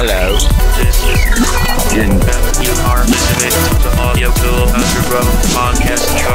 Hello. This is Jingle. You are listening to Audiotool Underground Podcast.